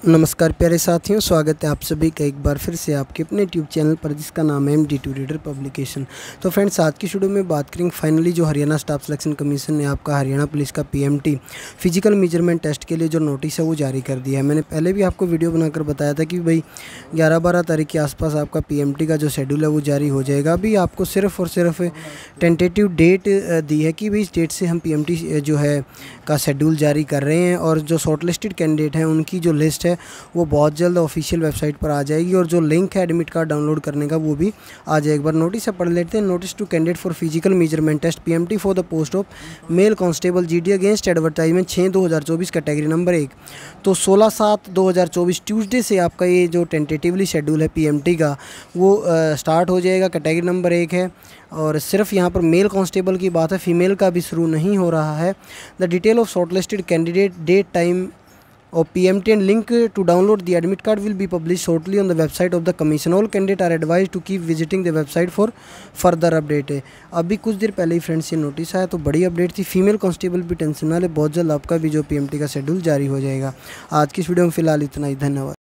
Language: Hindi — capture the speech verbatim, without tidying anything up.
नमस्कार प्यारे साथियों, स्वागत है आप सभी का एक बार फिर से आपके अपने यूट्यूब चैनल पर जिसका नाम है M D two reader publication. तो फ्रेंड्स, आज की वीडियो में बात करेंगे फाइनली जो हरियाणा स्टाफ सिलेक्शन कमीशन ने आपका हरियाणा पुलिस का पीएमटी फिजिकल मेजरमेंट टेस्ट के लिए जो नोटिस है वो जारी कर दिया है। मैंने पहले भी आपको वीडियो बनाकर बताया था कि भाई ग्यारह बारह तारीख के आसपास आपका पीएमटी का जो शेड्यूल है वो जारी हो जाएगा। अभी आपको सिर्फ और सिर्फ टेंटेटिव डेट दी है कि भाई इस डेट से हम पीएमटी जो है का शेड्यूल जारी कर रहे हैं, और जो शॉर्ट लिस्टेड कैंडिडेट हैं उनकी जो लिस्ट है वो बहुत जल्द ऑफिशियल वेबसाइट पर आ जाएगी, और जो लिंक है एडमिट कार्ड डाउनलोड करने का वो भी आ जाएगा। एक बार नोटिस से पढ़ लेते हैं। Notice to candidate for physical measurement test PMT for the post of male constable GD against advertisement छः दो हज़ार चौबीस कैटेगरी नंबर एक। तो सोलह सात दो हज़ार चौबीस ट्यूसडे से आपका ये जो टेंटेटिवली शेड्यूल है पीएमटी का वो आ, स्टार्ट हो जाएगा। कैटेगरी नंबर एक है, और सिर्फ यहाँ पर मेल कांस्टेबल की बात है, फीमेल का भी शुरू नहीं हो रहा है। The detail of shortlisted candidate, date, time of P M T and link to download the admit card will be published shortly on the website of the commission. All candidates are advised to keep visiting the website for further update है। अभी कुछ देर पहले ही फ्रेंड्स ये नोटिस आया, तो बड़ी अपडेट थी। फीमेल कांस्टेबल भी टेंशन ना ले, बहुत जल्द आपका भी जो पीएमटी का शेड्यूल जारी हो जाएगा। आज की इस वीडियो में फिलहाल इतना ही। धन्यवाद।